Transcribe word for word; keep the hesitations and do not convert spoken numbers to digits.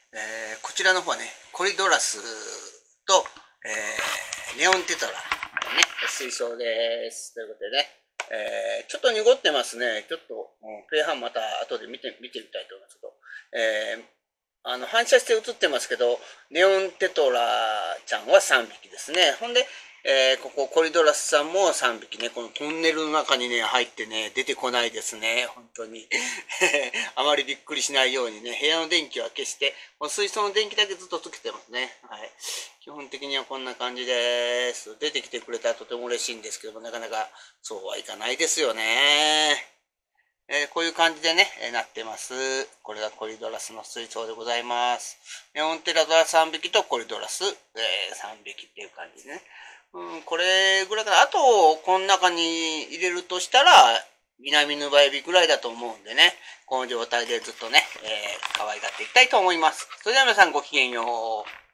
えーこちらの方はね、コリドラスと、えーネオンテトラのね、水槽です。ということでね、えーちょっと濁ってますね。ちょっと、うん、pH また後で見て、見てみたいと思いますけど、えーあの、反射して映ってますけど、ネオンテトラちゃんはさんびきですね。ほんで、えーここコリドラスさんもさんびきね、このトンネルの中にね、入ってね、出てこないですね、本当に。あまりびっくりしないようにね、部屋の電気は消して、もう水槽の電気だけずっとつけてますね。はい。基本的にはこんな感じです。出てきてくれたらとても嬉しいんですけども、なかなかそうはいかないですよね。えーこういう感じでね、えーなってます。これがコリドラスの水槽でございます。ネオンテラドラさんびきとコリドラス、えーさんびきっていう感じでね。うん、これぐらいかな。あと、この中に入れるとしたら、南ヌバエビぐらいだと思うんでね、この状態でずっとね、えー可愛がっていきたいと思います。それでは皆さんごきげんよう。